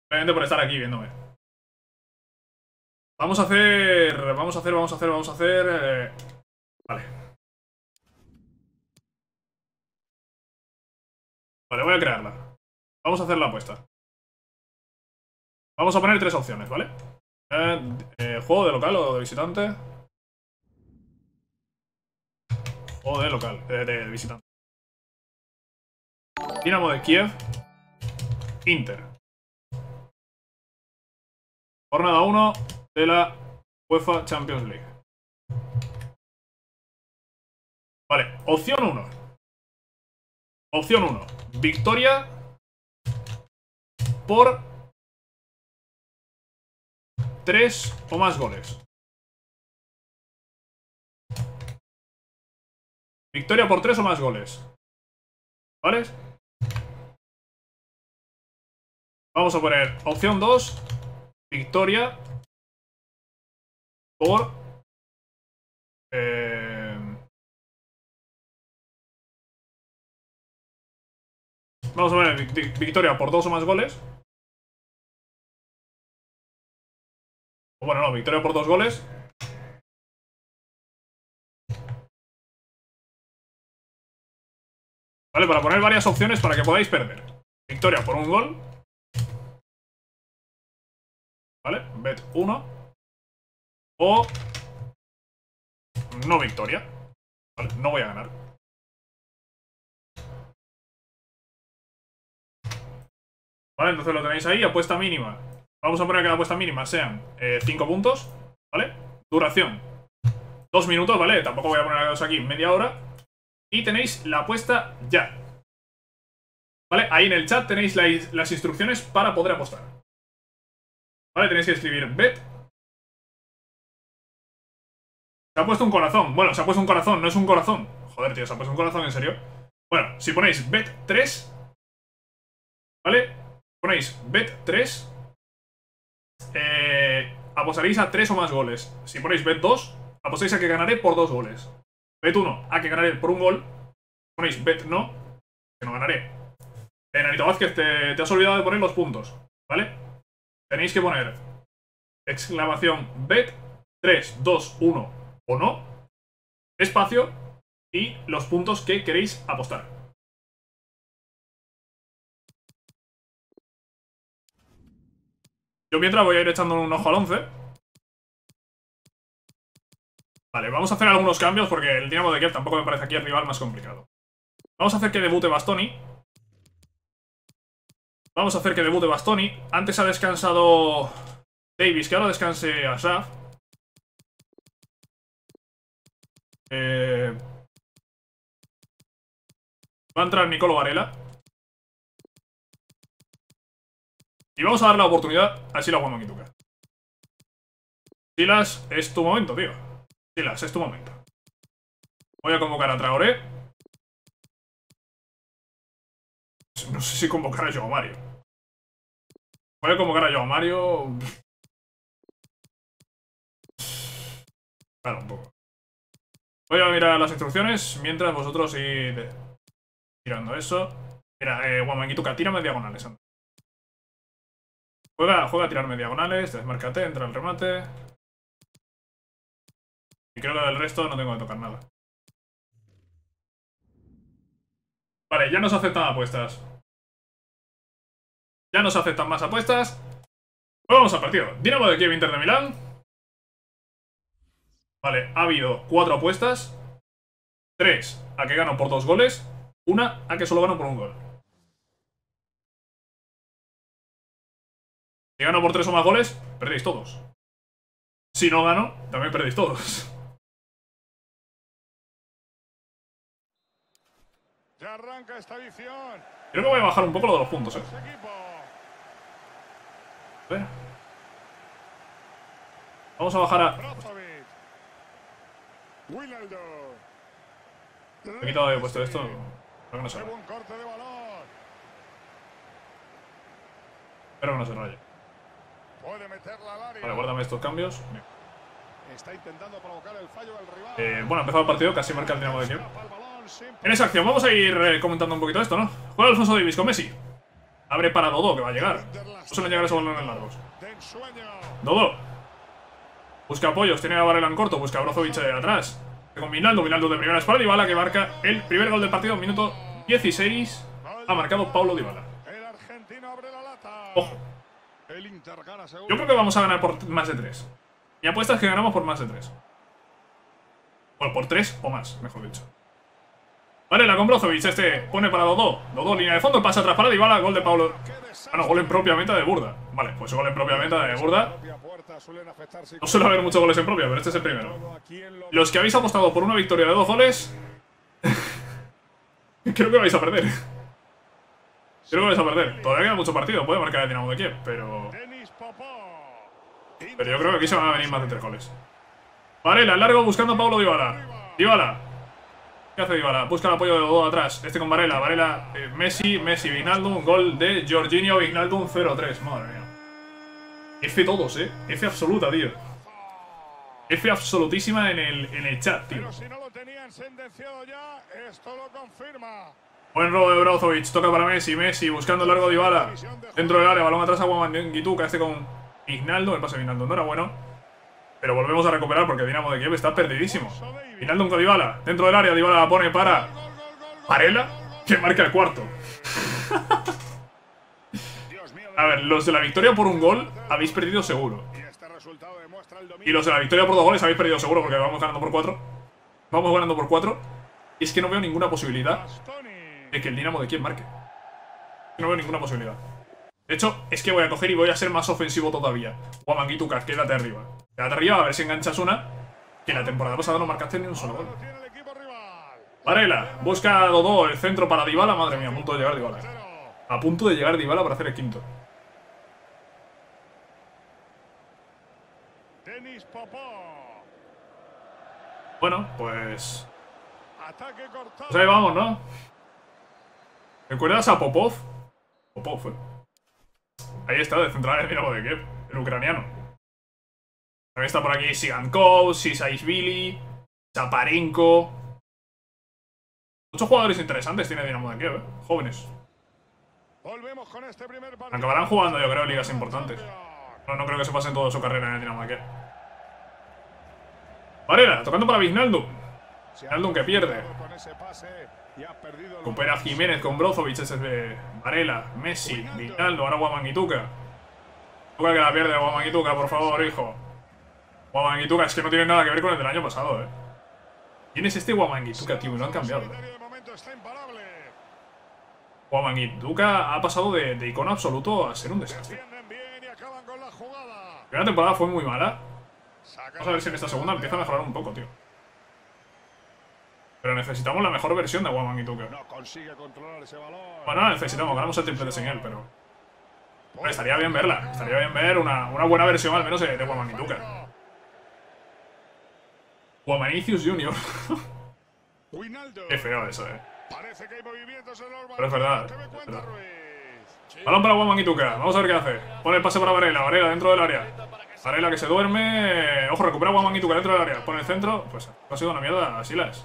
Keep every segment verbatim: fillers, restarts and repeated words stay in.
Simplemente por estar aquí viéndome. Vamos a hacer... Vamos a hacer, vamos a hacer, vamos a hacer... Eh... Vale. Vale, voy a crearla. Vamos a hacer la apuesta. Vamos a poner tres opciones, ¿vale? Eh, eh, juego de local o de visitante. Juego de local, de, de visitante. Dinamo de Kiev. Inter. Jornada uno de la UEFA Champions League. Vale, opción uno. Opción uno. Victoria por tres o más goles. Victoria por tres o más goles. ¿Vale? Vamos a poner opción dos. Victoria por... Eh, vamos a poner victoria por dos o más goles. O bueno, no, victoria por dos goles. Vale, para poner varias opciones para que podáis perder. Victoria por un gol. Vale, bet uno. O no victoria. Vale, no voy a ganar. Vale, entonces lo tenéis ahí, apuesta mínima. Vamos a poner que la apuesta mínima sean cinco puntos. Vale, duración dos minutos, vale, tampoco voy a poner aquí media hora. Y tenéis la apuesta ya. Vale, ahí en el chat tenéis la, las instrucciones para poder apostar. Vale, tenéis que escribir bet. Se ha puesto un corazón. Bueno, se ha puesto un corazón, no es un corazón. Joder, tío, se ha puesto un corazón, ¿en serio? Bueno, si ponéis bet tres. Vale, ponéis bet tres. Eh, apostaréis a tres o más goles. Si ponéis bet dos, apostáis a que ganaré por dos goles. Bet uno, a que ganaré por un gol. Ponéis bet no, que no ganaré. Eh, Nanito Vázquez, te, te has olvidado de poner los puntos, ¿vale? Tenéis que poner exclamación bet tres, dos, uno o no, espacio y los puntos que queréis apostar. Yo mientras voy a ir echando un ojo al once. Vale, vamos a hacer algunos cambios porque el Dinamo de Kiev tampoco me parece aquí el rival más complicado. Vamos a hacer que debute Bastoni. Vamos a hacer que debute Bastoni. Antes ha descansado Davis, que ahora descanse Ashraf. Eh... Va a entrar Nicolo Varela. Y vamos a dar la oportunidad a Silas Wamangituka. Silas, es tu momento, tío. Silas, es tu momento. Voy a convocar a Traoré. No sé si convocar a Joao Mario. Voy a convocar a Joao Mario. Claro, un poco. Voy a mirar las instrucciones mientras vosotros ir tirando eso. Mira, eh, Wamangituka, tírame diagonales. Juega, juega a tirarme diagonales, desmárcate, entra el remate. Y creo que del resto no tengo que tocar nada. Vale, ya nos aceptan apuestas. Ya nos aceptan más apuestas. Pues vamos al partido. Dinamo de Kiev, Inter de Milán. Vale, ha habido cuatro apuestas. Tres a que gano por dos goles. Una a que solo gano por un gol. Si gano por tres o más goles, perdéis todos. Si no gano, también perdéis todos. Ya arranca esta edición. Creo que voy a bajar un poco lo de los puntos, eh. A ver. Vamos a bajar a... He quitado, he puesto esto. Espero que no se raye. Espero que no se raye. Vale, guárdame estos cambios. Está intentando provocar el fallo del rival. Eh, bueno, ha empezado el partido, casi marca el Dinamo de Kiev. En esa acción, vamos a ir eh, comentando un poquito esto, ¿no? Juega Alfonso Davies con Messi. Abre para Dodó, que va a llegar. No suelen llegar esos balones largos. Dodó. Busca apoyos, tiene a Varela en corto, busca a Brozovic de atrás. Con Wijnaldum, Wijnaldum de primera espalda, Dybala que marca el primer gol del partido, minuto dieciséis. Ha marcado Paulo Dybala. Ojo. Yo creo que vamos a ganar por más de tres. Mi apuesta es que ganamos por más de tres. Bueno, por tres o más, mejor dicho. Varela con Brozovic, este pone para Dodó. Dodó, línea de fondo, pasa atrás para Dybala, gol de Paulo. Ah, no, gol en propia meta de Burda. Vale, pues gol en propia meta de Burda. No suele haber muchos goles en propia, pero este es el primero. Los que habéis apostado por una victoria de dos goles, creo que vais a perder. Creo que vais a perder. Todavía queda mucho partido, puede marcar el Dinamo de Kiev, pero... Pero yo creo que aquí se van a venir más de tres goles. Varela, largo, buscando a Paulo Dybala. Dybala. ¿Qué hace Dybala? Busca el apoyo de Dodó atrás. Este con Varela. Varela, eh, Messi, Messi, Wijnaldum. Gol de Jorginho, Wijnaldum cero tres. Madre mía. F todos, eh. F absoluta, tío. F absolutísima en el, en el chat, tío. Buen robo de Brozovic. Toca para Messi. Messi buscando el largo de Dybala. Dentro del área. Balón atrás a Wamangituka. Este con Wijnaldum. El pase de Wijnaldum no era bueno. Pero volvemos a recuperar porque el Dinamo de Kiev está perdidísimo. Wijnaldum con Dybala. Dentro del área, Dybala la pone para Varela, que marca el cuarto. A ver, los de la victoria por un gol habéis perdido seguro. Y los de la victoria por dos goles habéis perdido seguro porque vamos ganando por cuatro. Vamos ganando por cuatro. Y es que no veo ninguna posibilidad de que el Dinamo de Kiev marque. No veo ninguna posibilidad. De hecho, es que voy a coger y voy a ser más ofensivo todavía. Wamangituka, quédate arriba. Quédate arriba, a ver si enganchas una. Que la temporada pasada no marcaste ni un solo gol. Varela, busca a Dodó, el centro para Dybala. Madre mía, a punto de llegar Dybala. A punto de llegar Dybala para hacer el quinto. Bueno, pues... Pues ahí vamos, ¿no? ¿Recuerdas a Popov? Popov, eh. Ahí está, de central el Dinamo de Kiev, el ucraniano. También está por aquí Sigankov, Sisaishvili, Chaparenko. Muchos jugadores interesantes tiene Dinamo de Kiev, ¿eh? Jóvenes. Acabarán jugando, yo creo, ligas importantes. No, no creo que se pasen toda su carrera en el Dinamo de Kiev. Varela, tocando para Wijnaldum. Wijnaldum que pierde. Recupera Jiménez con Brozovic. Ese es de Varela, Messi, Wijnaldum. Ahora Wamangituka. Tuca que la pierde Wamangituka, por favor, hijo. Wamangituka es que no tiene nada que ver con el del año pasado, eh. ¿Quién es este Wamangituka, tío? Lo han cambiado. Wamangituka ha pasado de, de icono absoluto a ser un desastre. La primera temporada fue muy mala. Vamos a ver si en esta segunda empieza a mejorar un poco, tío. Pero necesitamos la mejor versión de Wamangituka. Bueno, la necesitamos, ganamos el triplete sin él, pero... Bueno, estaría bien verla. Estaría bien ver una, una buena versión al menos de, de Wamangituka. Wamanicius junior Qué feo eso, eh. Pero es verdad, es verdad. Balón para Wamangituka. Vamos a ver qué hace. Pone el pase para Varela. Varela dentro del área. Varela que se duerme. Ojo, recupera Wamangituka dentro del área. Pone el centro. Pues ha sido una mierda. Silas.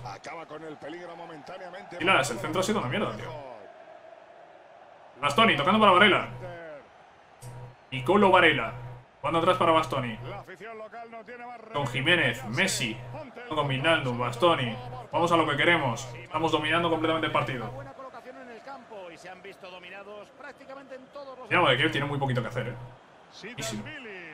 Silas, el centro ha sido una mierda, tío. Bastoni tocando para Varela. Nicolo Varela. Jugando atrás para Bastoni. Con Jiménez, Messi. Con Wijnaldum, Bastoni. Vamos a lo que queremos. Estamos dominando completamente el partido. Dinamo de Kiev tiene muy poquito que hacer, eh. Muchísimo.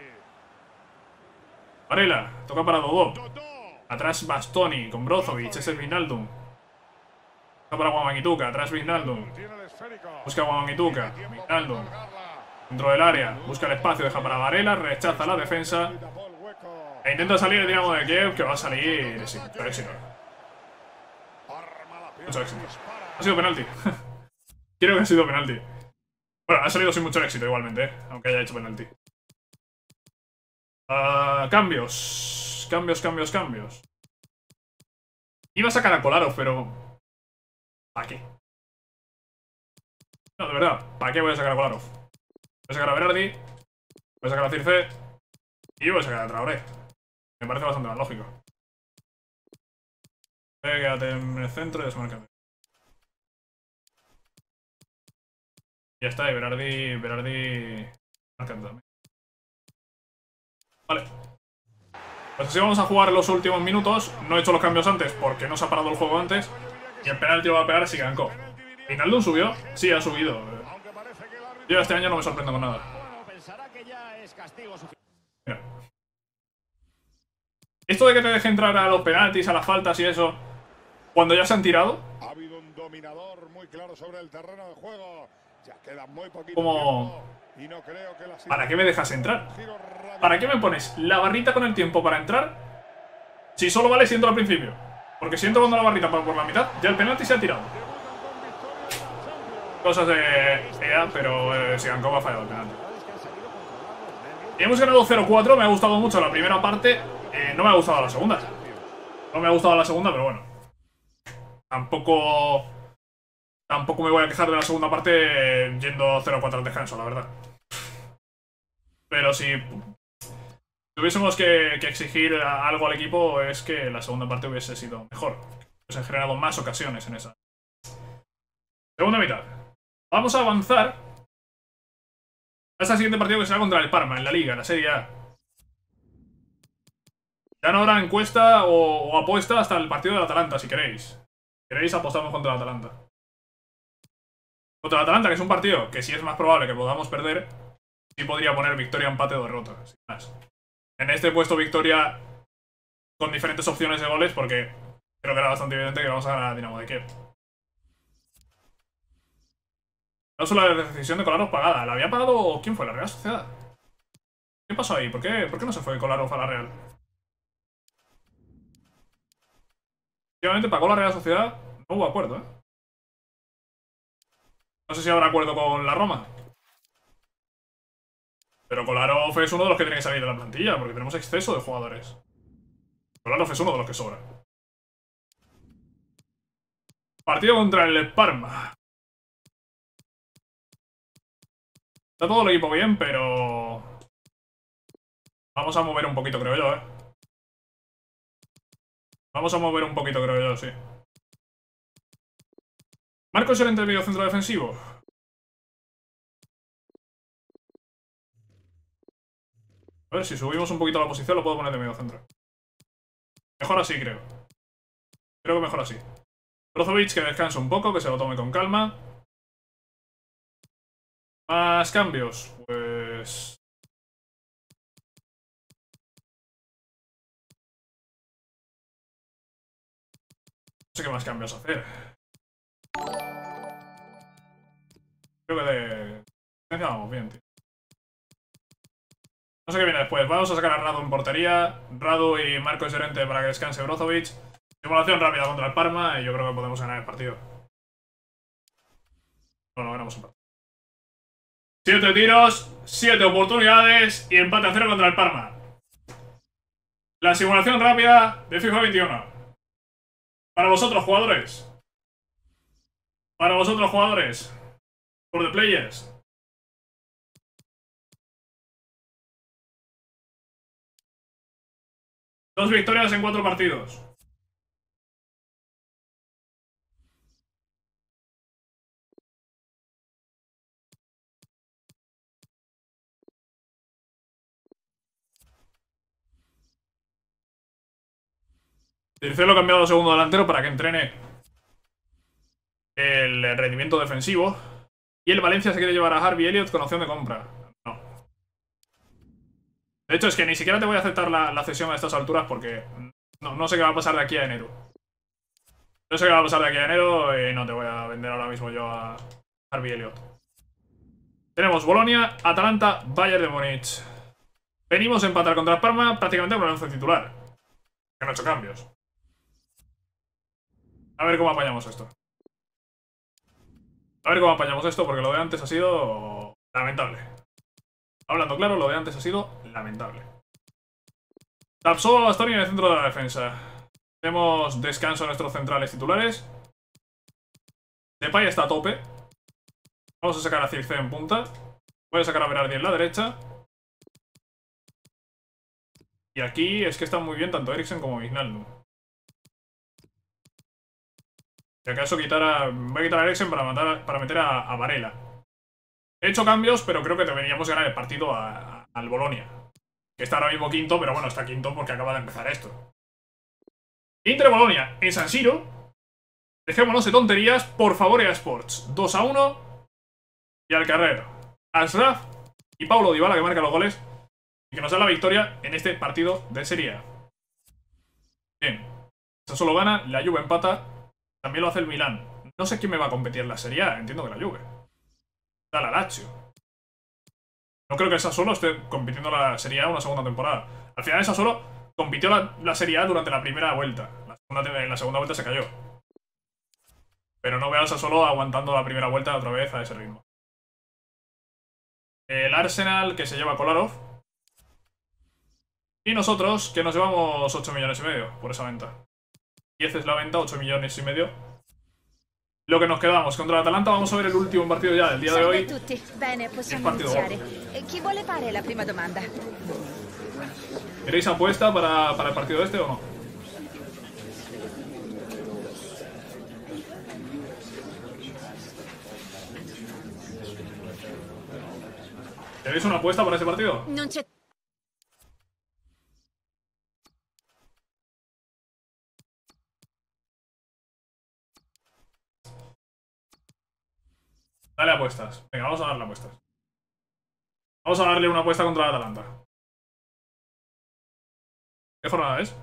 Varela, toca para Dodó. Atrás Bastoni con Brozovic. Ese es Wijnaldum. Toca para Wamangituka. Atrás Wijnaldum. Busca Wamangituka. Wijnaldum. Dentro del área. Busca el espacio. Deja para Varela. Rechaza la defensa. E intenta salir el Dinamo de Kiev, que va a salir sin mucho éxito. Mucho éxito. Ha sido penalti. Creo que ha sido penalti. Bueno, ha salido sin mucho éxito igualmente, ¿eh? Aunque haya hecho penalti. Uh, cambios. Cambios, cambios, cambios. Iba a sacar a Kolarov, pero... ¿Para qué? No, de verdad, ¿para qué voy a sacar a Kolarov? Voy a sacar a Berardi. Voy a sacar a Circe. Y voy a sacar a Traoré. Me parece bastante más lógico. Quédate en el centro y desmarcame. Ya está, y Berardi... Berardi... marcando también. Vale. Pues así vamos a jugar los últimos minutos. No he hecho los cambios antes porque no se ha parado el juego antes. Y el penalti lo va a pegar si Gankov. ¿Wijnaldum subió? Sí, ha subido. Yo este año no me sorprendo con nada. Mira. Esto de que te deje entrar a los penaltis, a las faltas y eso, cuando ya se han tirado. Ha habido un dominador muy claro sobre el terreno de juego. Ya queda muy poquito Como... tiempo y no creo que la... ¿Para qué me dejas entrar? ¿Para qué me pones la barrita con el tiempo para entrar? Si solo vale si entro al principio. Porque si entro cuando la barrita por la mitad, ya el penalti se ha tirado. Cosas de E A, pero eh, si Gankov ha fallado el penalti. Y hemos ganado cero cuatro, me ha gustado mucho la primera parte. Eh, no me ha gustado la segunda. No me ha gustado la segunda, pero bueno. Tampoco... Tampoco me voy a quejar de la segunda parte eh, yendo cero cuatro al descanso, la verdad. Pero si tuviésemos que, que exigir algo al equipo, es que la segunda parte hubiese sido mejor. Hubiesen generado más ocasiones en esa. Segunda mitad. Vamos a avanzar hasta el siguiente partido, que será contra el Parma, en la Liga, en la Serie A. Ya no habrá encuesta o, o apuesta hasta el partido del Atalanta, si queréis. Si queréis, apostamos contra el Atalanta. Contra el Atalanta, que es un partido que sí es más probable que podamos perder, sí podría poner victoria, empate o derrota, sin más. En este he puesto victoria con diferentes opciones de goles porque creo que era bastante evidente que vamos a ganar a Dinamo de Kiev. Cláusula de decisión de Kolarov pagada. ¿La había pagado? ¿Quién fue? ¿La Real Sociedad? ¿Qué pasó ahí? ¿Por qué, ¿Por qué no se fue Kolarov a la Real? Efectivamente pagó la Real Sociedad. No hubo acuerdo, ¿eh? No sé si habrá acuerdo con la Roma. Pero Kolarov es uno de los que tiene que salir de la plantilla, porque tenemos exceso de jugadores. Kolarov es uno de los que sobra. Partido contra el Parma. Está todo el equipo bien, pero... Vamos a mover un poquito, creo yo, ¿eh? Vamos a mover un poquito, creo yo, sí. Marcos Llorente, el mediocentro defensivo. A ver, si subimos un poquito la posición lo puedo poner de mediocentro. Mejor así, creo. Creo que mejor así. Brozovic, que descanse un poco, que se lo tome con calma. Más cambios. Pues... No sé qué más cambios hacer. Creo que de... Vamos bien, tío. No sé qué viene después. Vamos a sacar a Radu en portería. Radu y Marcos Llorente para que descanse Brozovic. Simulación rápida contra el Parma y yo creo que podemos ganar el partido. No, no ganamos un partido. Siete tiros, siete oportunidades y empate a cero contra el Parma. La simulación rápida de FIFA veintiuno. Para vosotros, jugadores. Para vosotros, jugadores. For the players. Dos victorias en cuatro partidos. Tercero cambiado a segundo delantero para que entrene el rendimiento defensivo. Y el Valencia se quiere llevar a Harvey Elliott con opción de compra. No. De hecho, es que ni siquiera te voy a aceptar la, la cesión a estas alturas porque no, no sé qué va a pasar de aquí a enero. No sé qué va a pasar de aquí a enero y no te voy a vender ahora mismo yo a Harvey Elliott. Tenemos Bolonia, Atalanta, Bayern de Múnich. Venimos a empatar contra el Parma prácticamente con el once titular. Que no he hecho cambios. A ver cómo apañamos esto. A ver cómo apañamos esto, porque lo de antes ha sido lamentable. Hablando claro, lo de antes ha sido lamentable. Tapsoba, Bastoni en el centro de la defensa. Tenemos descanso a nuestros centrales titulares. Depay está a tope. Vamos a sacar a Circe en punta. Voy a sacar a Berardi en la derecha. Y aquí es que están muy bien tanto Eriksen como Wijnaldum. Si acaso quitar a... Voy a quitar a Eriksen para, matar, para meter a, a Varela. He hecho cambios, pero creo que deberíamos ganar el partido a, a, al Bolonia. Que está ahora mismo quinto, pero bueno, está quinto porque acaba de empezar esto. Inter-Bolonia en San Siro. Dejémonos de tonterías, por favor, EA Sports. dos a uno. Y al carrer Ashraf y Paulo Dybala, que marca los goles. Y que nos da la victoria en este partido de Serie A. Bien. Sassuolo gana, la Juve empata. También lo hace el Milán. No sé quién me va a competir en la Serie A. Entiendo que la Juve. Da la Lazio. No creo que el Sassuolo esté compitiendo la Serie A una segunda temporada. Al final el Sassuolo compitió la, la Serie A durante la primera vuelta. La segunda, en la segunda vuelta se cayó. Pero no veo al Sassuolo aguantando la primera vuelta otra vez a ese ritmo. El Arsenal, que se lleva a Kolarov. Y nosotros, que nos llevamos ocho millones y medio por esa venta. diez es la venta, ocho millones y medio. Lo que nos quedamos contra el Atalanta. Vamos a ver el último partido ya del día de hoy. Salve a tutti. Bene, possiamo Il partito iniziare. Chi vuole fare la prima domanda? ¿Queréis apuesta para, para el partido este o no? ¿Queréis una apuesta para ese partido? Non c'è. Dale apuestas. Venga, vamos a darle apuestas. Vamos a darle una apuesta contra el Atalanta. ¿Qué jornada es?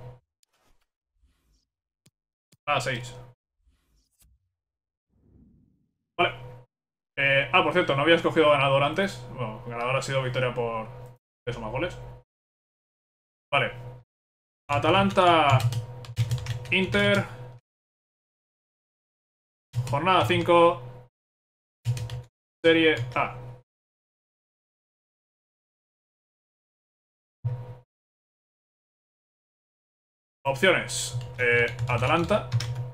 Ah, seis. Vale. Eh, ah, por cierto, no había escogido ganador antes. Bueno, ganador ha sido victoria por tres o más goles. Vale. Atalanta Inter. Jornada cinco. Serie A. Opciones. Eh, Atalanta.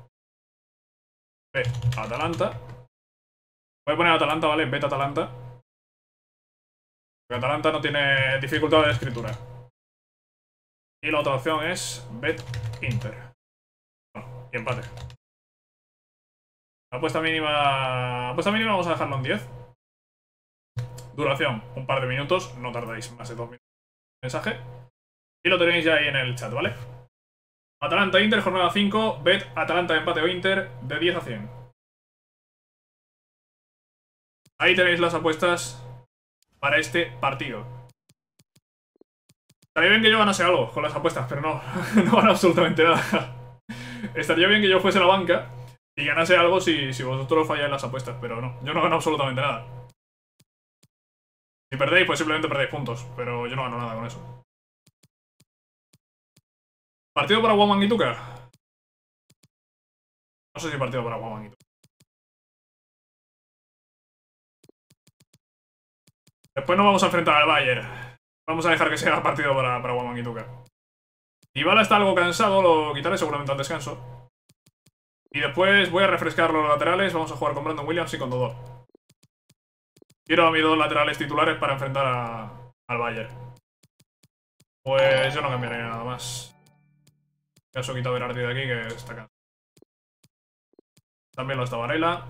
B. Atalanta. Voy a poner Atalanta, ¿vale? Beta Atalanta. Porque Atalanta no tiene dificultad de escritura. Y la otra opción es Bet Inter. Bueno, y empate. La apuesta mínima. Apuesta mínima vamos a dejarlo en diez. Duración, un par de minutos. No tardáis más de dos minutos. Mensaje. Y lo tenéis ya ahí en el chat, ¿vale? Atalanta Inter, jornada cinco. Bet Atalanta empate o Inter de diez a cien. Ahí tenéis las apuestas para este partido. Estaría bien que yo ganase algo con las apuestas, pero no, no gano absolutamente nada. Estaría bien que yo fuese la banca y ganase algo si, si vosotros falláis las apuestas, pero no, yo no gano absolutamente nada. Si perdéis, pues simplemente perdéis puntos, pero yo no gano nada con eso. ¿Partido para Guaman y Tuca? No sé si partido para Guaman y Tuca. Después nos vamos a enfrentar al Bayern. Vamos a dejar que sea partido para, para Guaman y Tuca. Dybala está algo cansado, lo quitaré seguramente al descanso. Y después voy a refrescar los laterales. Vamos a jugar con Brandon Williams y con Dodó. Quiero a mis dos laterales titulares para enfrentar a, al Bayern. Pues yo no cambiaré nada más. Ya se he quitado Berardi de aquí, que está cansado. También lo está Varela.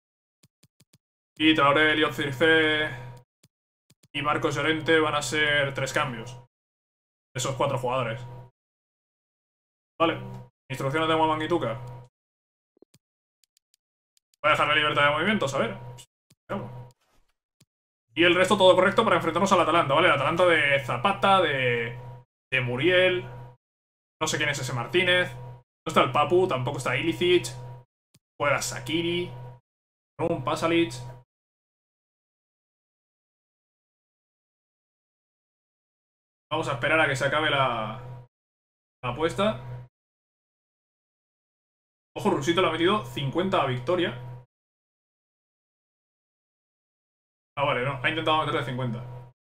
Y Traoré, Elliot Circe y Marcos Llorente van a ser tres cambios. Esos cuatro jugadores. Vale. Instrucciones de Guaman y Tuca. Voy a dejarle libertad de movimientos, a ver. Y el resto todo correcto para enfrentarnos al Atalanta, ¿vale? El Atalanta de Zapata, de, de Muriel. No sé quién es ese Martínez. No está el Papu, tampoco está Ilicic. Juega Sakiri. Un Pasalic. Vamos a esperar a que se acabe la, la apuesta. Ojo, Rusito le ha metido cincuenta a victoria. Ah, vale, no. Ha intentado meterle cincuenta.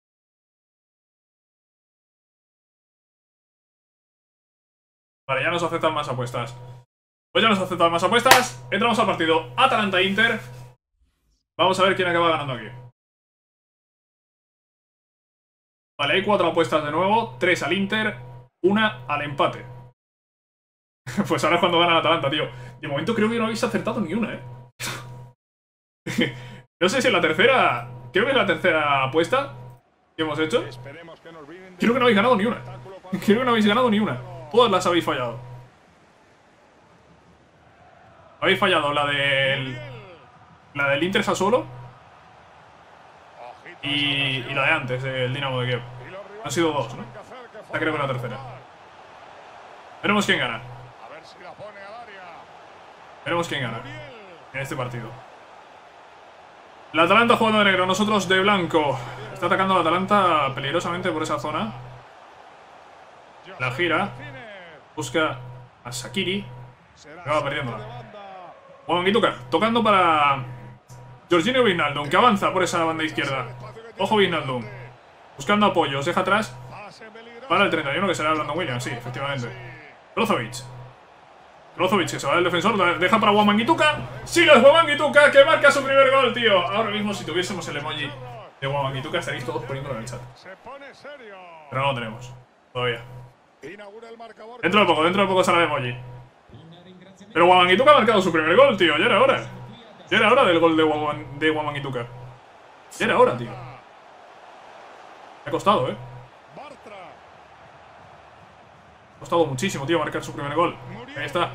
Vale, ya nos aceptan más apuestas. Pues ya nos aceptan más apuestas. Entramos al partido Atalanta-Inter. Vamos a ver quién acaba ganando aquí. Vale, hay cuatro apuestas de nuevo. Tres al Inter, una al empate. Pues ahora es cuando gana el Atalanta, tío. De momento creo que no habéis acertado ni una, eh. No sé si en la tercera creo que es la tercera apuesta que hemos hecho. Esperemos que nos vienen de Creo que no habéis ganado ni una. Creo que no habéis ganado ni una. Todas las habéis fallado. Habéis fallado la del... La del Inter Sassuolo y, y la de antes, del Dinamo de Kiev. Han sido dos, ¿no? Esta creo que es la tercera. Veremos quién gana. A ver si la pone al área. Veremos quién gana en este partido. La Atalanta jugando de negro, nosotros de blanco. Está atacando la Atalanta peligrosamente por esa zona. La gira. Busca a Shaqiri. Acaba perdiéndola. Wamangituka tocando para Jorginho Wijnaldum, que avanza por esa banda izquierda. Ojo Wijnaldum. Buscando apoyos. Deja atrás para el treinta y uno, que será Brandon Williams. Sí, efectivamente. Brozovic. Brozovic, que se va del defensor. Deja para Wamangituka. Sí, lo es Wamangituka, que marca su primer gol, tío. Ahora mismo, si tuviésemos el emoji de Wamangituka, estaréis todos poniéndolo en el chat. Pero no lo tenemos. Todavía. Dentro de poco, dentro de poco sale el emoji. Pero Wamangituka ha marcado su primer gol, tío. Ya era hora. Ya era hora del gol de, Waman, de Wamangituka. Ya era hora, tío. Me ha costado, eh. Ha costado muchísimo, tío, marcar su primer gol. Ahí está.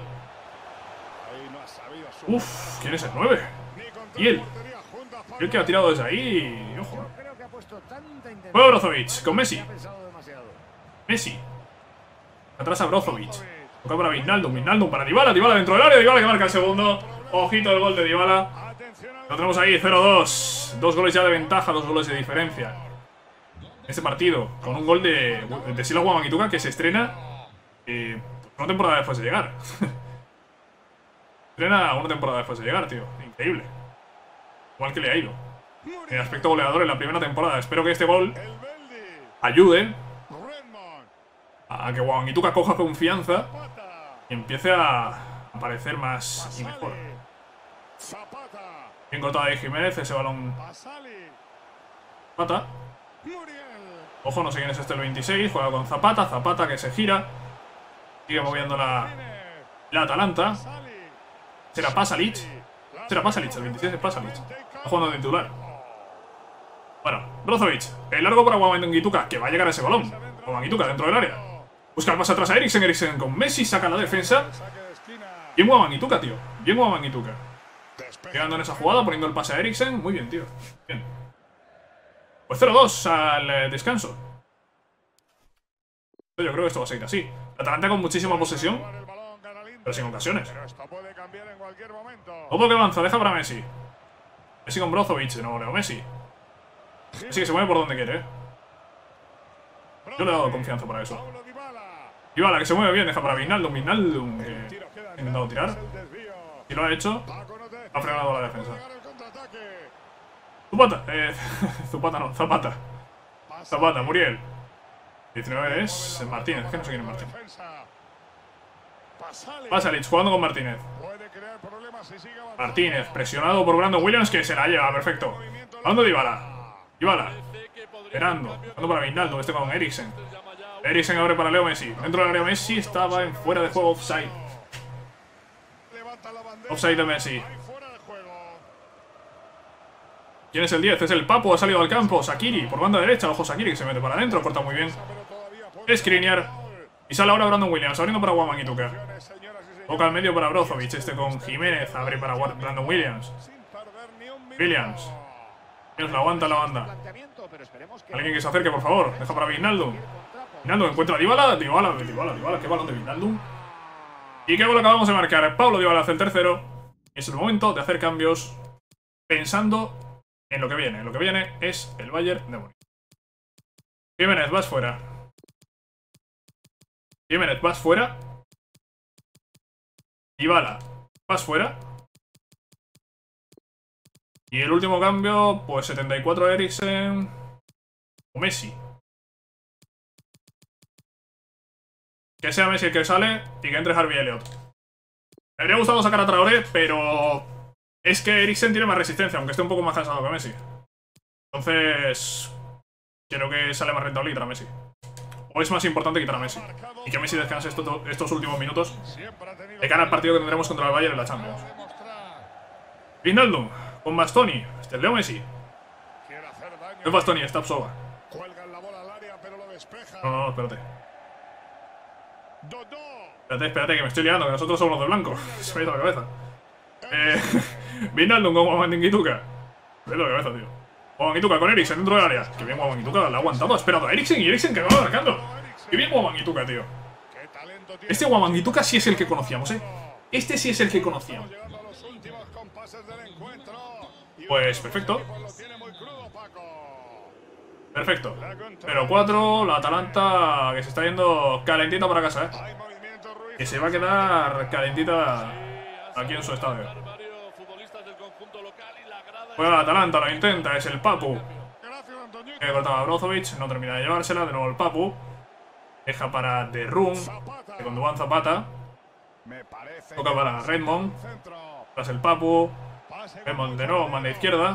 Uf, ¿quién es el nueve? Y él. Y el que ha tirado desde ahí. Ojo. Juega Brozovic con Messi. Messi. Atrás a Brozovic. Toca para Wijnaldum, Wijnaldum para Dybala, Dybala dentro del área, Dybala que marca el segundo. Ojito el gol de Dybala. Lo tenemos ahí, cero dos. Dos goles ya de ventaja, dos goles de diferencia. Este partido, con un gol de, de Sila Wamangituka, que se estrena eh, una temporada después de llegar. Estrena una temporada después de llegar, tío. Increíble. Igual que le ha ido en aspecto goleador en la primera temporada. Espero que este gol ayude a que Wamangituka coja confianza y empiece a aparecer más y mejor. Bien cortada de Jiménez, ese balón. Zapata. Ojo, no sé quién es este el veintiséis. Juega con Zapata, Zapata que se gira. Sigue moviendo la, la Atalanta. Será Pasalic. Será Pasalic, el veintiséis es Pasalic. Está jugando de titular. Bueno, Brozovic. El largo para Wamangituka, que va a llegar a ese balón. Wamangituka dentro del área. Busca el pase atrás a Eriksen, Eriksen con Messi, saca la defensa. Bien Wamangituka, tío. Bien Wamangituka. Llegando en esa jugada, poniendo el pase a Eriksen. Muy bien, tío. Bien. Pues cero dos al eh, descanso. Yo creo que esto va a seguir así. La Atalanta con muchísima posesión, pero sin ocasiones. Ojo que avanza, deja para Messi. Messi con Brozovic, de nuevo Leo Messi. Messi que se mueve por donde quiere, ¿eh? Yo le he dado confianza para eso. Dybala que se mueve bien, deja para Wijnaldum, Wijnaldum que ha intentado tirar. Y lo ha hecho. Ha frenado la defensa. Zapata, eh, Zapata no, Zapata. Zapata, Muriel. diecinueve es Martínez, que no sé quién es Martínez. Pasalic jugando con Martínez. Martínez, presionado por Brandon Williams, que se la lleva, perfecto. Dando Dybala. Dybala. Esperando. Dando para Wijnaldum, este con Eriksen. Eriksen abre para Leo Messi. Dentro del área Messi estaba en fuera de juego, offside. Offside de Messi. ¿Quién es el diez? Es el Papu, ha salido al campo. Shaqiri, por banda derecha. Ojo, Shaqiri que se mete para adentro, corta muy bien. Skriniar. Y sale ahora Brandon Williams, abriendo para Wamangituka. Toca al medio para Brozovic, este con Jiménez. Abre para Brandon Williams. Williams. Williams la aguanta la banda. Alguien que se acerque, por favor. Deja para Wijnaldum. Wijnaldum encuentra a Dybala. Dybala, Dybala, Dybala. Qué balón de Wijnaldum. Y qué gol acabamos de marcar. Pablo Dybala hace el tercero. Es el momento de hacer cambios pensando en lo que viene. Lo que viene es el Bayern de Múnich. Jiménez, vas fuera. Jiménez, vas fuera. Dybala, vas fuera. Y el último cambio, pues setenta y cuatro Eriksen o Messi. Que sea Messi el que sale y que entre Harvey Elliott. Me habría gustado sacar a Traoré, pero es que Eriksen tiene más resistencia, aunque esté un poco más cansado que Messi. Entonces, creo que sale más rentable quitar a Messi. O es más importante quitar a Messi. Y que Messi descanse estos, estos últimos minutos de cara al partido que tendremos contra el Bayern en la Champions. Wijnaldum con Bastoni. Este es Leo Messi. No es Bastoni, es Tapsova. Cuelgan la bola al área, pero lo despeja. No, no, no, espérate. Dodó. Espérate, espérate, que me estoy liando, que nosotros somos los de blanco. Se me ha ido la cabeza. Eh. Vinaldum con Wamangituka. Me ha ido la cabeza, tío. Wamangituka con Eriksen dentro del área. Que bien Wamangituka, la ha aguantado, ha esperado a Eriksen y Eriksen que acaba marcando. Que bien Wamangituka, tío. Qué talento tiene. Este Wamangituka sí es el que conocíamos, eh. Este sí es el que conocíamos. Llegando a los últimos compases del encuentro. Y Pues uno de perfecto. los equipos lo tiene muy crudo, Paco. Perfecto. Pero cuatro, la Atalanta que se está yendo calentita para casa, eh. Hay movimiento, Ruiz. Que se va a quedar calentita aquí en su estadio. Juega la Atalanta, lo intenta, es el Papu. Gracias, Antonio. Que cortaba a Brozovic, no termina de llevársela, de nuevo el Papu. Deja para The Room, Zapata. que con Duván Zapata. Me parece Toca que para pasa Redmond. por el centro. Tras el Papu. Pase Redmond de nuevo, manda izquierda.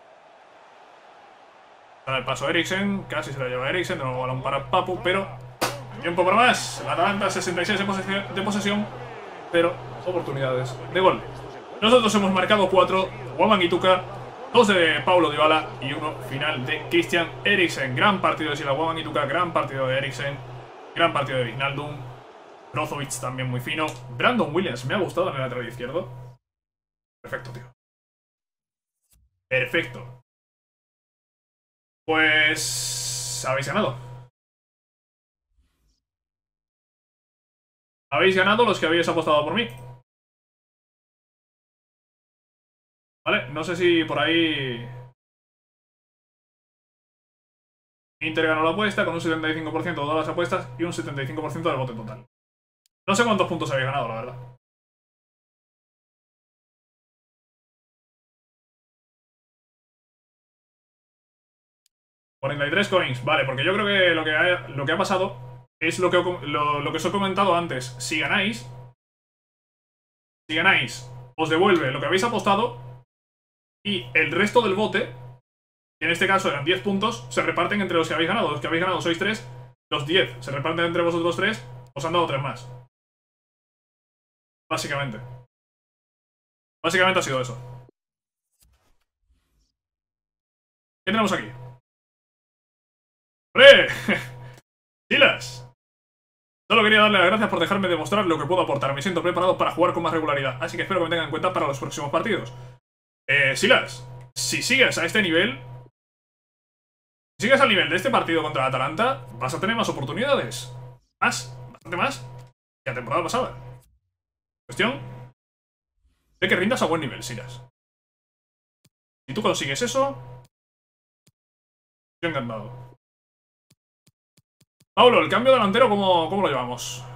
Da el paso a Eriksen, casi se la lleva Eriksen, de nuevo balón para Papu, pero tiempo para más. La Atalanta sesenta y seis de posesión, de posesión, pero oportunidades de gol. Nosotros hemos marcado cuatro, Wamangituka, dos de Paulo Dybala y uno final de Christian Eriksen. Gran partido de Sila Wamangituka, gran partido de Eriksen, gran partido de Wijnaldum. Brozovic también muy fino. Brandon Williams me ha gustado en el lateral izquierdo. Perfecto, tío. Perfecto. Pues habéis ganado. Habéis ganado los que habéis apostado por mí. Vale, no sé si por ahí Inter ganó la apuesta con un setenta y cinco por ciento de todas las apuestas y un setenta y cinco por ciento del bote total. No sé cuántos puntos habéis ganado, la verdad. cuarenta y tres coins, vale, porque yo creo que lo que ha, lo que ha pasado es lo que, lo, lo que os he comentado antes. Si ganáis, si ganáis, os devuelve lo que habéis apostado y el resto del bote, que en este caso eran diez puntos, se reparten entre los que habéis ganado. Los que habéis ganado sois tres, los diez se reparten entre vosotros tres, os han dado tres más. Básicamente. Básicamente ha sido eso. ¿Qué tenemos aquí? ¡Hombre! ¡Silas! Solo quería darle las gracias por dejarme demostrar lo que puedo aportar. Me siento preparado para jugar con más regularidad, así que espero que me tengan en cuenta para los próximos partidos. Eh, Silas, si sigues a este nivel, si sigues al nivel de este partido contra la Atalanta, vas a tener más oportunidades. Más, bastante más que la temporada pasada. Cuestión de que rindas a buen nivel, Silas. Si tú consigues eso, yo encantado. Paulo, el cambio delantero, ¿cómo, cómo lo llevamos?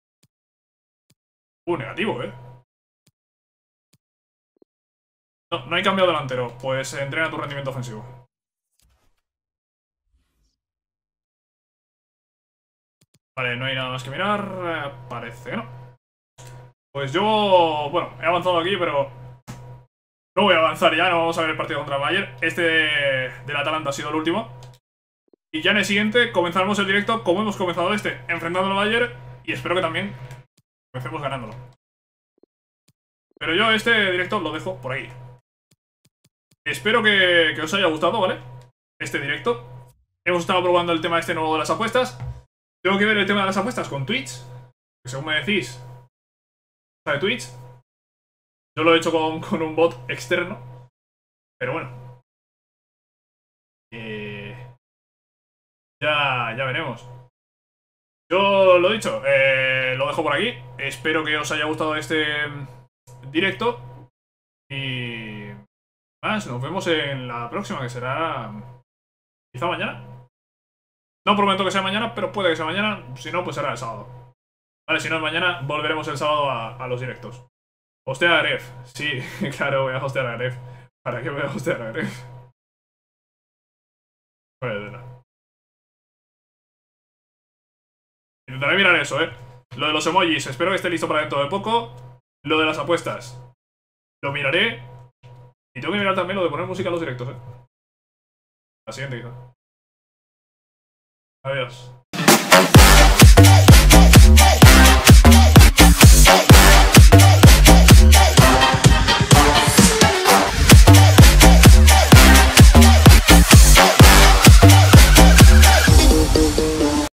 Uh, negativo, ¿eh? No, no hay cambio delantero. Pues entrena tu rendimiento ofensivo. Vale, no hay nada más que mirar. Eh, parece que no. Pues yo... Bueno, he avanzado aquí, pero... No voy a avanzar ya, no vamos a ver el partido contra el Bayern. Este del Atalanta ha sido el último. Y ya en el siguiente comenzaremos el directo como hemos comenzado este, enfrentando al Bayern. Y espero que también comencemos ganándolo. Pero yo este directo lo dejo por ahí. Espero que, que os haya gustado, ¿vale? Este directo. Hemos estado probando el tema este nuevo de las apuestas. Tengo que ver el tema de las apuestas con Twitch, que según me decís, de Twitch. Yo lo he hecho con, con un bot externo. Pero bueno. Eh, ya, ya veremos. Yo lo dicho, eh, lo dejo por aquí. Espero que os haya gustado este directo. Y más, nos vemos en la próxima, que será quizá mañana. No prometo que sea mañana, pero puede que sea mañana. Si no, pues será el sábado. Vale, si no es mañana, volveremos el sábado a, a los directos. Hostea a Gref. Sí, claro, voy a hostear a Gref. ¿Para qué voy a hostear a Gref? Pues, intentaré mirar eso, eh. Lo de los emojis, espero que esté listo para dentro de poco. Lo de las apuestas, lo miraré. Y tengo que mirar también lo de poner música a los directos, eh. La siguiente, quizá. Adiós.